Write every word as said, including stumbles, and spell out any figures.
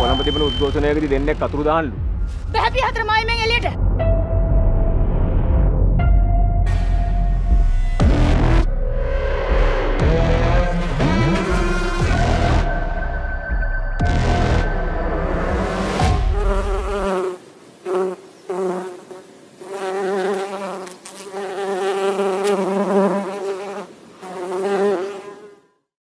කොළඹ තිබුණු උද්ඝෝෂණයකදී දෙන්නෙක් අතුරු දාන්නලු. බැහැපි හතර මායිමෙන් එළියට.